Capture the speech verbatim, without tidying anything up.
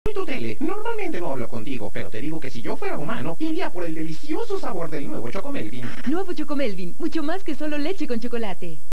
Soy tu tele. Normalmente no hablo contigo, pero te digo que si yo fuera humano, iría por el delicioso sabor del nuevo Choco Melvin. Nuevo Choco Melvin, mucho más que solo leche con chocolate.